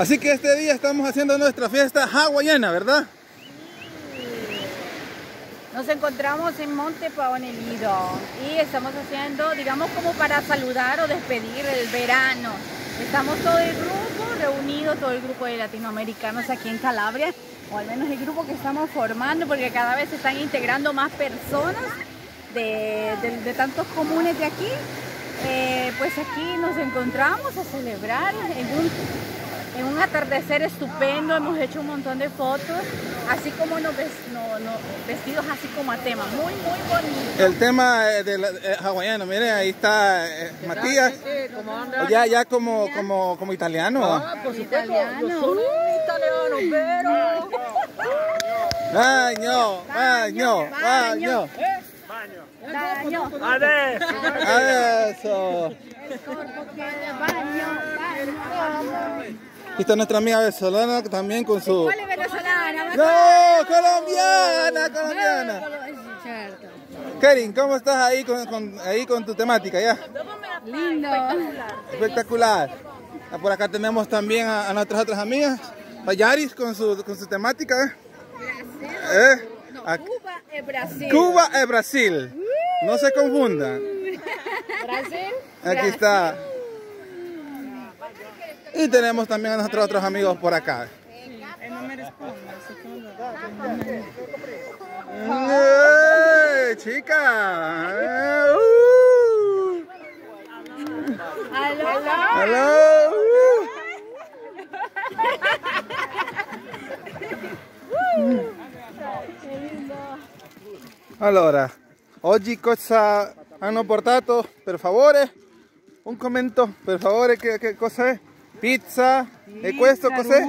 Así que este día estamos haciendo nuestra fiesta hawaiana, ¿verdad? Nos encontramos en Monte Paonelido y estamos haciendo, digamos, como para saludar o despedir el verano. Estamos todo el grupo reunido, todo el grupo de latinoamericanos aquí en Calabria, o al menos el grupo que estamos formando, porque cada vez se están integrando más personas de tantos comunes de aquí. Pues aquí nos encontramos a celebrar en un atardecer estupendo. Hemos hecho un montón de fotos, así como vestidos así como a tema, muy bonito. El tema hawaiano, miren, ahí está Matías, ya como italiano. Ah, por supuesto, yo soy italiano, pero... Baño. Adesso. Aquí está nuestra amiga venezolana también con su... ¿Cuál es venezolana? ¡No! ¡Colombiana! Karin, ¿cómo estás ahí con tu temática ya? Lindo. Espectacular. Por acá tenemos también a nuestras otras amigas, a Yaris con su temática. Cuba es Brasil. Cuba es Brasil. No se confundan. Brasil. Aquí está. Y tenemos también a nuestros otros amigos por acá. ¡Chica! ¡Aló! Allora, oggi cosa hanno portato, per favore? Un commento, per favore, che cos'è? Pizza, e questo cos'è?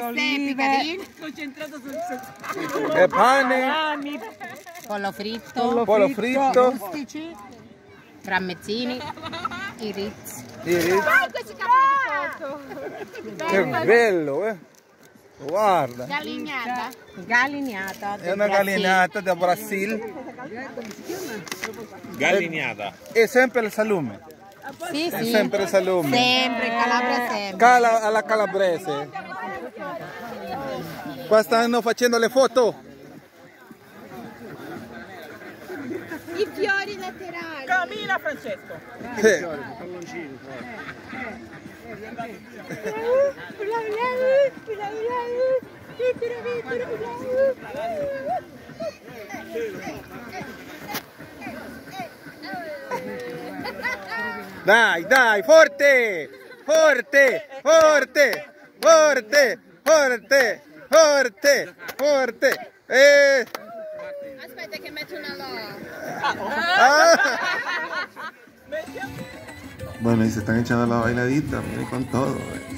E pane, Pollo fritto, pollo tramezzini, i ritz. Che bello, guarda. Galliniata. È una gallinata del Brasile. Galliniata. E sempre il salume. Sì, sì. Sempre il salume. Sempre, Calabria sempre. Alla calabrese. Qua stanno facendo le foto. I fiori laterali. Cammina, Francesco. Sì. Dai, forte! Aspetta che metto una Bueno, y se están echando la bailadita, miren con todo.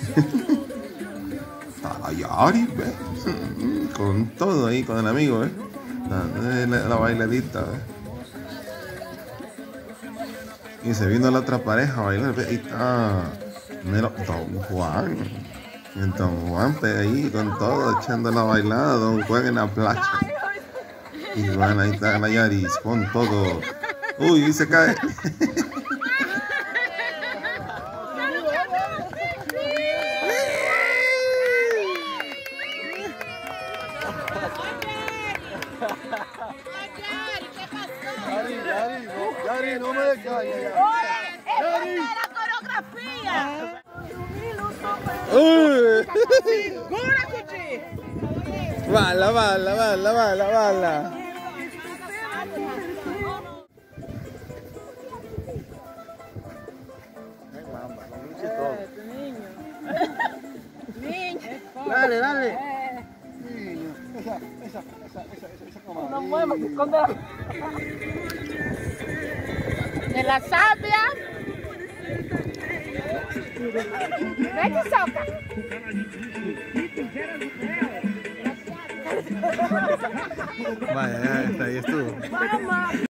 Yari, con todo ahí, con el amigo, la bailadita. Y se vino la otra pareja a bailar, ahí está Don Juan. Y Don Juan ahí con todo, echando la bailada, Don Juan en la playa. Y bueno, ahí está la Yaris con todo. Uy, y se cae. Yari, no me descalles. ¡La coreografía! Balla. Dale. No muevas, esconde. de la sabia. Ven que soca. Vaya, ya está, ahí estuvo.